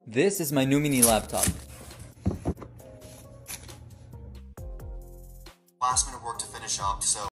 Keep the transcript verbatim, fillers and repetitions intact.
This is my new mini laptop. Last minute work to finish up, so